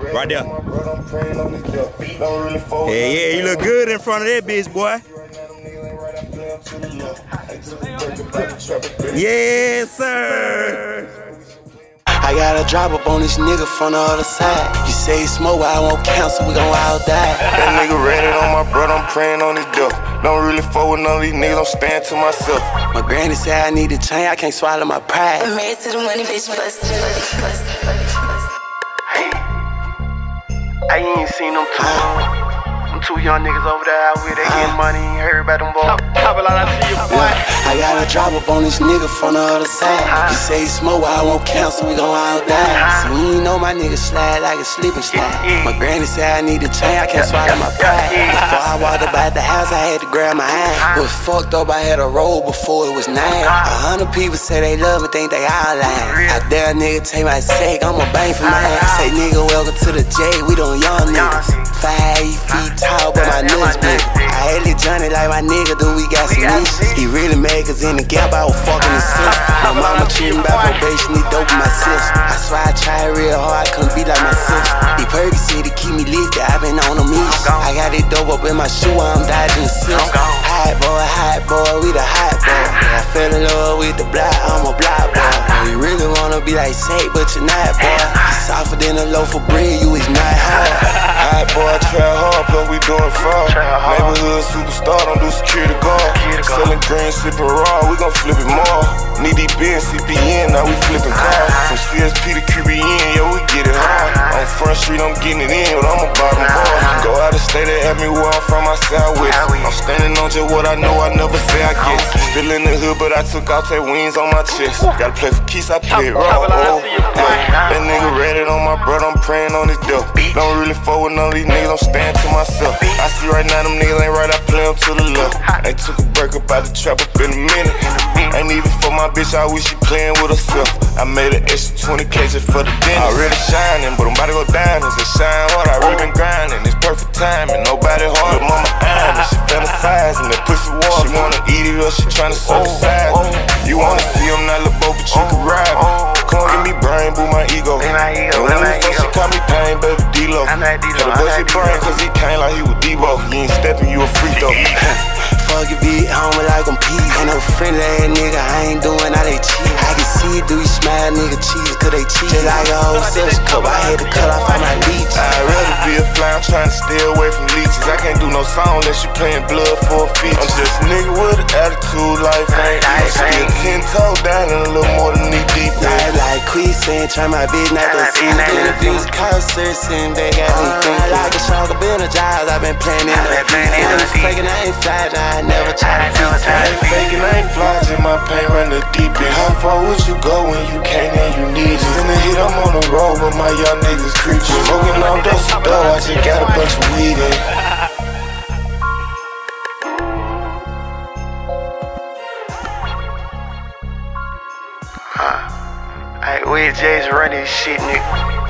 Right there. Yeah, yeah, you look good in front of that bitch, boy. Yes, sir. I gotta drop up on this nigga from the other side. You say he smoke, I won't cancel, we gon' all die. That nigga ready on my brother, I'm praying on his death. Don't really fuck with none of these niggas, I'm staying to myself. My granny said I need to change, I can't swallow my pride. I'm married to the money, bitch, bust. I ain't seen them two young niggas over there out with they getting money, ain't heard about them boys. I gotta drop up on this nigga from the other side. You say he smoke, I won't cancel, we gon' all die. So you know my nigga slide like a sleeping slide. My granny said I need to change, I can't swallow my pride. Before I walked up out the house, I had to grab my hand. Was fucked up, I had a roll before it was 9. 100 people say they love me, think they all lying. I dare a nigga take my sake, I'ma bang for mine. Say nigga, welcome to the J, we them young niggas. 5 feet tall, but my nuts big. I had it Johnny like my nigga, do we got some niches? He really mad cause in the gap I was fucking his sister. My mama cheating by probation, he dope with my sister. I swear I tried real hard, I couldn't be like my sister. He Perky said to keep me lifted, I been on them east. I got it dope up in my shoe, I'm dodging the sister. Hot boy, we the hot boy. I fell in love with the block, I'm a block boy. You really wanna be like Sake, but you're not, boy. You softer than a loaf of bread, you is not hard. Hot boy, try hard, plus we doing fraud. Neighborhood superstar, don't do security guard. Selling green, sipping raw, we gon' flip it more. Need deep in CPN, now we flipping cars. From CSP to QBN, yo, we get it hard. On Front Street, I'm getting it in, but I'm a bottom boy. Go out of state, they have me where I'm from, my Southwest. I'm standing on just what I know, I never say I guess. Still in the hood, but I took out that wings on my chest. Gotta play for keys, I play it raw. That nigga ready on my brother, I'm praying on his death. Don't really fuck with none of these niggas, I'm staying to myself. I see right now them niggas ain't right, I play them to the left. Ain't took a break up out the trap up in a minute. Ain't even for my bitch, I wish she playing with herself. I made an extra 20K just for the dinner. Already shining, but I'm about to go diamonds. It shine hard, I really been grinding. It's perfect timing, nobody hard. But mama iron, she fantasizing, that pussy water. She wanna eat it or she tryna circumcise me. You wanna see him, not look both, but you can ride me. Come on, give me brain, boo my ego. And when we fuck, she call me pain, baby D-Lo. Had a boy say brain, cause he came like he was Debo. You ain't stepping, you a freak though. Fuck it, be homie like I'm peas. Ain't no friendly ass nigga, I ain't doing how they cheat. I can see it, do you smile, nigga, cheese, cause they cheat. Just like a whole session cup, I had to cut off all my leeches. I'd rather be a fly, I'm trying to stay away from leeches. I can't do no song unless you paying blood for a feature. I'm just a nigga with an attitude, life ain't easy. Still 10 toes down and a little more than knee deep. Like quicksand, try my bitch not to see me. Interviews, concerts, sitting back at me thinking. Like a shark, I've been a job, I've been playing in the deep. I ain't faking, I ain't fly, I never try to teach. I ain't faking, I ain't fly, just my pain run the deepest. How far would you go when you can't and you need it? In the hit, I'm on the road with my young niggas creeping. Smoking on dose of dough, I just got a bunch of weed in. Alright, where Jay's running this shit, nigga?